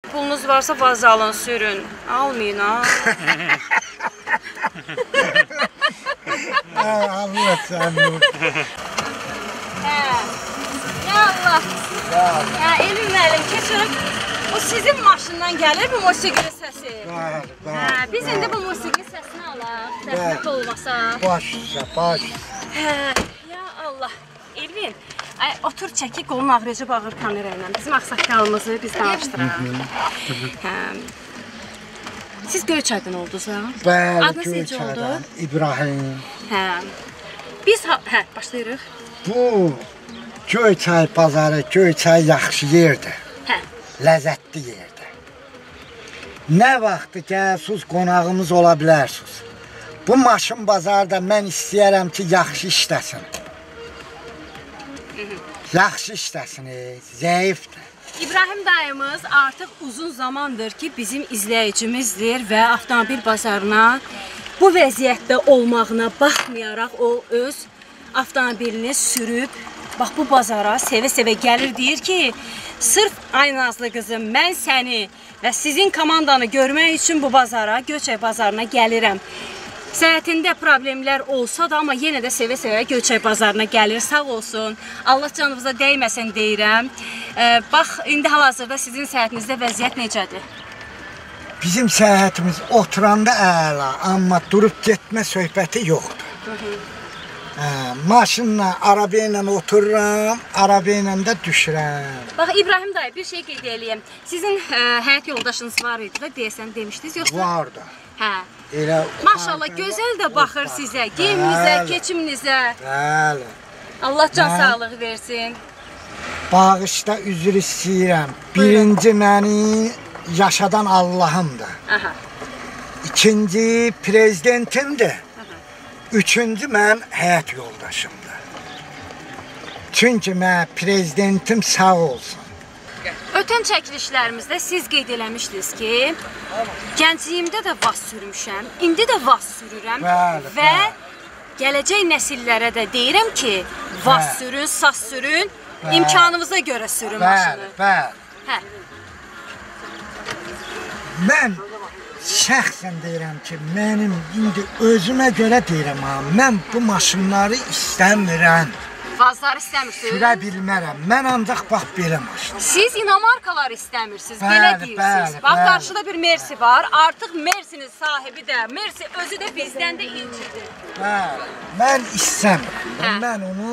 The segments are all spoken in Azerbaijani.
Pulunuz varsa vaza alın, sürün. Almayın ha. Allah səni. Ya Allah. Ya Elvin müəllim, keçin. O sizin maşından gəlir bu musiqi səsi. Bəli. Biz indi bu musiqi səsini alaq. Zəhmət olmasa. Baş üstə, baş. Ya Allah. Elvin, otur çəki, qolun ağrıyacaq ağır kamera ilə. Bizim ağsaqqalımızı biz danışdıraq. Siz Göyçaydan oldunuz ha? Bəli, Göyçaydan. İbrahim. Biz, başlayırıq. Bu Göyçay bazarı, Göyçay yaxşı yerdir. Ləzzətli yerdir. Nə vaxtı gəlsiniz, qonağımız ola bilərsiniz. Bu maşın bazarda mən istəyərəm ki, yaxşı işləsin. Yaxşı işləsin, zəifdir. İbrahim dayımız artıq uzun zamandır ki, bizim izləyicimizdir və avtomobil bazarına bu vəziyyətdə olmağına baxmayaraq o öz avtomobilini sürüb, bax bu bazara sevə-sevə gəlir, deyir ki, sırf ay Nazlı qızım, mən səni və sizin komandanı görmək üçün bu bazara, Göyçay bazarına gəlirəm. Səhətində problemlər olsa da, amma yenə də sevə-sevə Göyçay bazarına gəlir, sağ olsun. Allah canınıza dəyməsin deyirəm. Bax, indi hal-hazırda sizin səhətinizdə vəziyyət necədir? Bizim səyahətimiz oturanda əla, amma durub getmə söhbəti yoxdur. Maşınla, arabayla otururam, arabayla da düşürəm. Bax, İbrahim dayı, bir şey qeyd edəyim. Sizin həyat yoldaşınız var idi və deyəsən demişdiniz, yoxsa? Vardı. Maşallah, gözəl də baxır sizə, geyiminizə, keçiminizə. Bəli. Allah can sağlığı versin. Bağışda üzr istəyirəm. Birinci məni yaşadan Allahımdır. İkinci prezidentimdir. Üçüncü mən həyat yoldaşımdır. Çünki mən prezidentim sağ olsun. Ötən çəkilişlərimizdə siz qeyd eləmişdiniz ki, gəncliyimdə də vaz sürmüşəm, indi də vaz sürürəm və gələcək nəsillərə də deyirəm ki, vaz sürün, saz sürün, imkanınıza görə sürün maşını. Bəli. Mən şəxsən deyirəm ki, mənim indi özümə görə deyirəm, mən bu maşınları istəmirəm. Vazları istəmirsiniz? Sürə bilmərəm. Mən ancaq bax belə maşın. Siz inamarkalar istəmirsiniz, belə deyirsiniz. Bax, qarşıda bir Mersi var. Artıq Mersinin sahibi də, Mersi özü də bizdən də incidir. Mən istəmirəm. Mən onu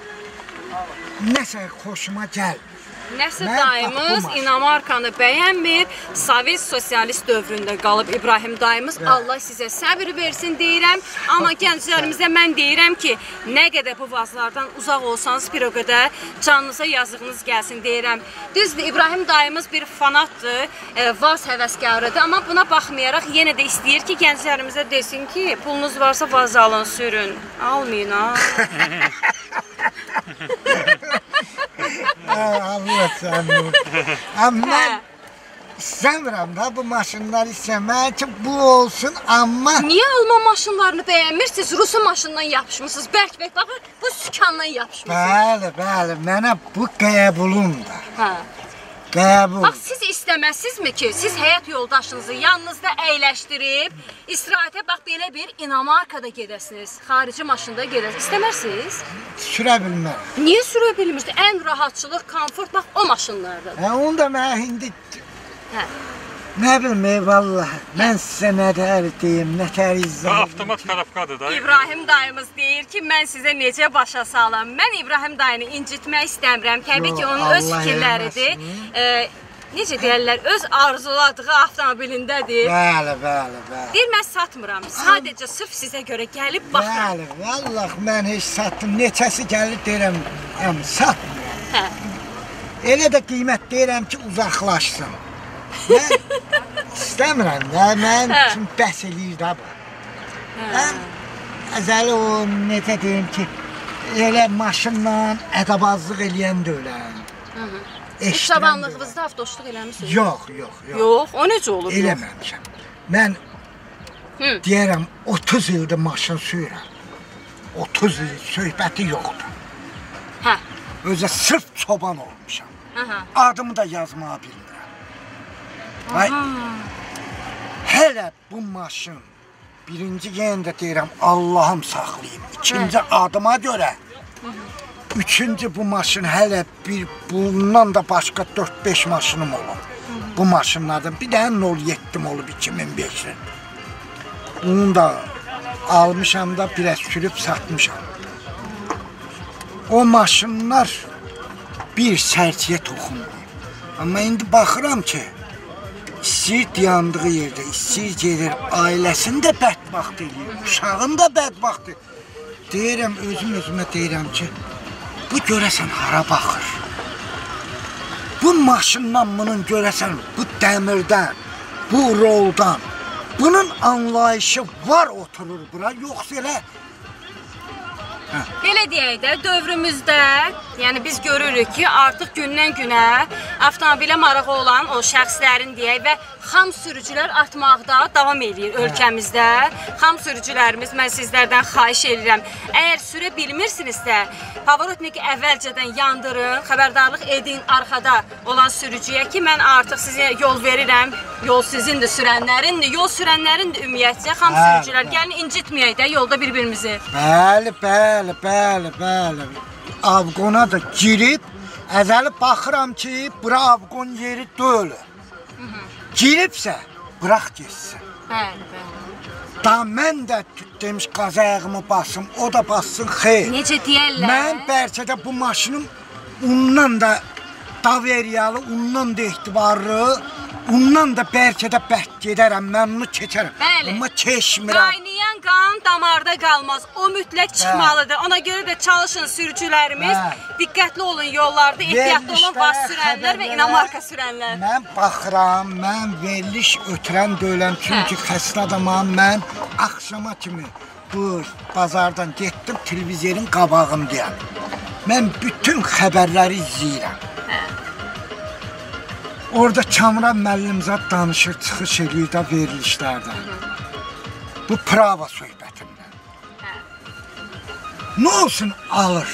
nəsə xoşuma gəlmir. Nəsə dayımız inamarkanı bəyənmir, Sovet sosialist dövründə qalıb İbrahim dayımız. Allah sizə səbir versin deyirəm. Amma gənclərimizə mən deyirəm ki, nə qədər bu vazlardan uzaq olsanız bir o qədər canınıza yazığınız gəlsin deyirəm. Düzdür, İbrahim dayımız bir fanatdır, vaz həvəskarıdır. Amma buna baxmayaraq yenə də istəyir ki, gənclərimizə desin ki, pulunuz varsa vaz alın, sürün. Almayın ha. Allah səni. Mən istəmirəm da bu maşınları istəmirəm ki, bu olsun, amma... Niyə Alman maşınlarını bəyənmirsiniz? Rusu maşından yapışmışsınız, bərk-bərk, baxın, bu sükandan yapışmışsınız. Bəli, mənə bu qəbulumdur. Qəbul. Bax, siz istəməzsizmi ki, siz həyat yoldaşınızı yanınızda əyləşdirib, istirahətə bax, belə bir inamarkada gedəsiniz, xarici maşında gedəsiniz. İstəmərsiniz? Sürə bilmərəm. Niyə sürə bilmirsiniz? Ən rahatçılıq, komfort, bax, o maşınlardır. Onu da mən indi... Nə bilməyim, vallahi, mən sizə nətər deyim, nətər izləyim. Avtomat karafkadır da. İbrahim dayımız deyir ki, mən sizə necə başa salam. Mən İbrahim dayını incitmək istəmirəm. Təbii ki, onun öz fikirləridir. Necə deyərlər, öz arzuladığı avtomobilindədir. Bəli. Deyir, mən satmıram. Sadəcə sırf sizə görə gəlib baxıram. Bəli, vallahi, mən heç satdım. Neçəsi gəlir deyirəm, satmıram. Elə də qiymət deyirəm ki, uzaqlaşsın. Mən istəmirəm də, mən üçün bəhs eləyir də bu. Mən əzəli o, necə deyim ki, elə maşınla ədəbazlıq eləyən də öləm. Heç cavanlığınızda avtoşluq eləmişsiniz? Yox. Yox, o necə olur? Eləməmişəm. Mən deyərəm, 30 ildir maşın sürürəm. 30 il söhbəti yoxdur. Özə sırf çoban olmuşam. Adımı da yazmağa bilmirəm. Ay, hələ bu maşın birinci yenə də deyirəm Allahım saxlayıb. İkinci adıma görə. Üçüncü bu maşın hələ bundan da başqa 4-5 maşınım olub. Bu maşınlardan bir dənə 07'm olub 2005'in. Bunu da almışam da biraz sürüb satmışam. O maşınlar bir sərciyə toxundu. Amma indi baxıram ki, istəyir dayandığı yerdə, istəyir gedir, ailəsini də bədbaxt edir, uşağını da bədbaxt edir. Deyirəm, özümə deyirəm ki, bu görəsən hara baxır? Bu maşından bunun görəsən, bu dəmirdən, bu roldan, bunun anlayışı var oturur bura, yoxsa elə. Belə deyək də, dövrümüzdə, yəni biz görürük ki, artıq gündən günə avtomobilə marağı olan o şəxslərin deyək və xam sürücülər artmaqda davam edir ölkəmizdə. Xam sürücülərimiz, mən sizlərdən xahiş edirəm, əgər sürə bilmirsinizsə, pavorotniki əvvəlcədən yandırın, xəbərdarlıq edin arxada olan sürücüyə ki, mən artıq sizə yol verirəm, yol sizindir, sürənlərindir, yol sürənlərindir ümumiyyətcə, xam sürücülər, gəlin incitməyək də yolda bir-birimizi. Bəli. Avqona da girib, əvvəli baxıram ki, bura avqon yeri deyil. Giribsə, bıraq geçsin. Bəli. Da mən də demiş qaza ayağımı basım, o da bassın, xeyr. Necə deyərlər? Mən bəlkə də bu maşınım ondan da daveriyalı, ondan da etibarlı, ondan da bəlkə də bəhk gedərəm, mən onu keçərəm. Bəli. Amma keçmirəm. Qaynayan qan damarda qalmaz, o mütləq çıxmalıdır. Ona görə də çalışın sürücülərimiz, diqqətli olun yollarda, ehtiyatlı olun bas sürənlər və inamarka sürənlər. Mən baxıram, mən veriliş ötürən döyüləm, çünki xəstə adamam, mən axşama kimi bu bazardan getdim, televizyorin qabağındayam. Mən bütün xəbərləri izləyirəm. Orada Kamran müəllimzad danışır, çıxış edir də verilişlərdə. Bu prava söhbətindən. Nə olsun alır?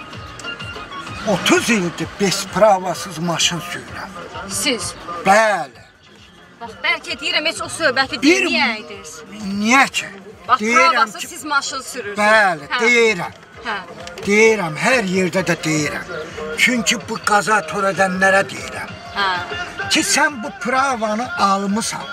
30 ildir bez pravasız maşın sürürəm. Siz? Bəli. Bax, bəlkə deyirəm, heç o söhbəti deməyəydiniz. Niyə ki? Bax, pravasız siz maşın sürürsünüz. Bəli, deyirəm. Deyirəm, hər yerdə də deyirəm. Çünki bu qaza törədənlərə deyirəm. Ki, sən bu pravanı almışsan.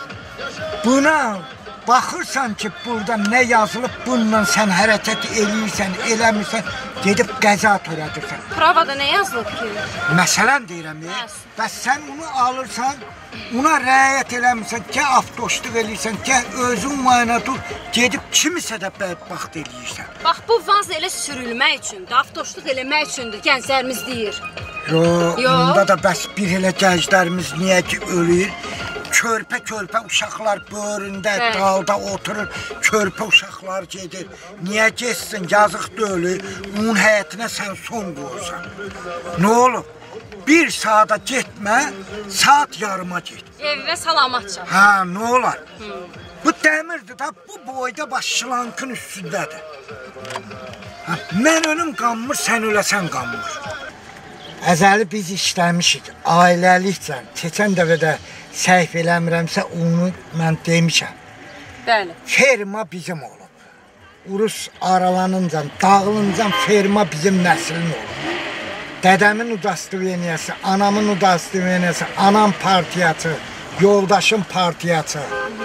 Buna baxırsan ki, burada nə yazılıb, bununla sən hərəkət eləyirsən, eləmirsən, gedib qəza törədirsən. Pravada nə yazılıb ki? Məsələn deyirəm, bəs sən onu alırsan, ona rəayət eləmirsən, gəh avtoşluq eləyirsən, gəh özün müayinə dur, gedib kimisə də bədbaxt eləyirsən. Bax, bu vaz elə sürülmək üçündür, avtoşluq eləmək üçündür, gənclərimiz deyir. Onda da bəs bir elə gənclərimiz niyə ki ölür? Körpə uşaqlar böyründə, dalda oturur, körpə uşaqlar gedir. Niyə geçsin, yazıq deyil, onun həyətinə sən son qoyursan. Nə olub? Bir saata getmə, saat yarıma get. Evə salamatca. Nə olar? Bu dəmirdir da, bu boyda baş şlankın üstündədir. Mən ölüm qanmır, sən öləsən qanmır. Əzəli biz işləmişik, ailəlikcə, keçən dəfədə səhv eləmirəmsə, onu mən demişəm. Bəli. Ferma bizim olub. Urus aralanınca, dağılınca ferma bizim nəslin olub. Dədəmin udastveniyası, anamın udastveniyası, anam partiyası, yoldaşım partiyası,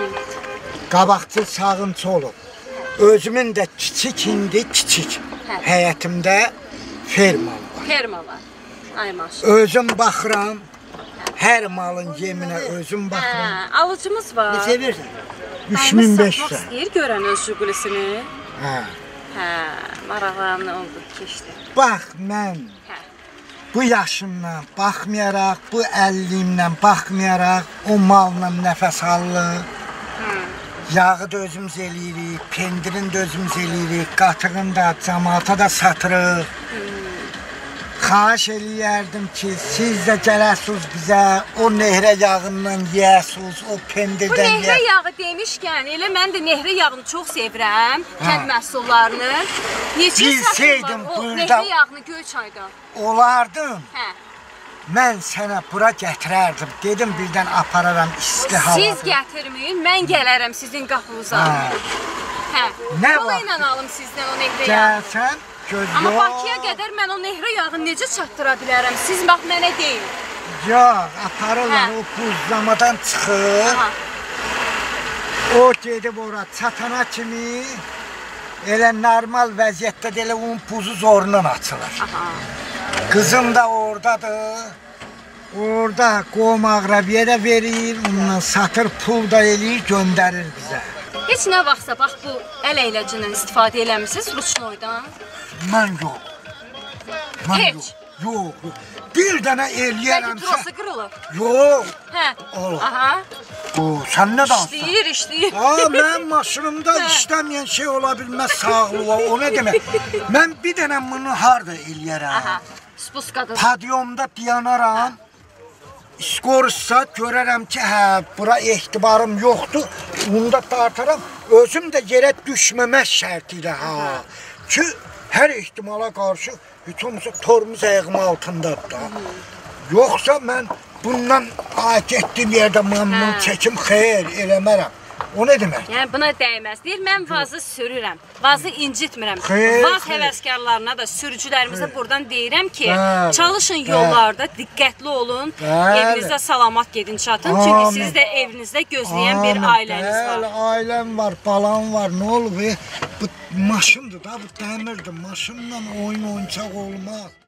qabaqçı sağınçı olub. Özümün də kiçik indi, kiçik həyətimdə ferma var. Ferma var. Ay maşın. Özüm baxıram, hər malın yeminə özüm baxıram. Alıcımız var. Neçə verirsən? 3500. Satmaq istəyir görən öz Jigulisini. Maraqlarını oldu, keçdi. Bax, mən bu yaşımdan baxmayaraq, bu 50-imdən baxmayaraq, o malla nəfəs alırıq. Yağı da özümüz eləyirik, pendirini də özümüz eləyirik, qatığını da, cəmaata da satırıq. Xahiş eləyərdim ki, siz də gələsiniz bizə, o nehrə yağından yiyəsiniz, o pendirdən yiyəsiniz. Bu nehrə yağı demişkən, elə mən də nehrə yağını çox sevirəm, kənd məhsullarını. Neçə satın var o nehrə yağını Göyçayda? Olardım. mən sənə bura gətirərdim. Dedim birdən apararam isti havada. Siz gətirməyin, mən gələrəm sizin qapınıza. Hə. Nə Ola vaxt? ilə alım sizdən o nehrə yağı. Gəlsən, göz Amma yox. Bakıya qədər mən o nehrə yağını necə çatdıra bilərəm? Siz bax mənə deyin. Yox, aparırlar Hə. o buzlamadan çıxır. Aha. O gedib ora çatana kimi elə normal vəziyyətdə də elə onun buzu zorundan açılır. Aha. Qızım da oradadır. Orada qom ağrabiyə də verir, ondan satır, pul da eləyir, göndərir bizə. Heç nə vaxtsa bax bu əl əyləcindən istifadə eləmisiniz Ruçnoydan? Mən yox. Mən Heç? yox. Yox, yox. Bir dənə Bəlkə eləyərəmsə... trosu qırılır. Yox. Hə. Olur. Aha. Sən nə dansan? İşləyir. Mənim maşınımda işləməyən şey ola bilməz sağlığa. O nə demək? Mən bir dənə bunu harda eləyərəm? Aha. Spuskadır. Padyomda dayanaram. Skorsa görərəm ki, hə, bura etibarım yoxdur. Onu da tartaram. Özüm də yerə düşməmək şərti ilə, ha. Ki, hər ehtimala qarşı bütün tormuz ayağım altındadır da. Yoxsa mən bundan getdiyim yerdə məmnun çəkim xeyr eləmərəm. O nə demək? Yəni buna dəyməz. Deyir, mən vazı sürürəm. Vazı incitmirəm. Xeyr, Vaz xeyr. həvəskarlarına da, sürücülərimizə buradan deyirəm ki, Bəli, çalışın bəli. yollarda, diqqətli olun. Bəli. Evinizdə salamat gedin çatın. Amin. Çünki siz də evinizdə gözləyən bir ailəniz Bəli, var. ailəm var, balam var. Nə olub? Bu maşındır da, bu dəmirdir. Maşınla oyun oyuncaq olmaz.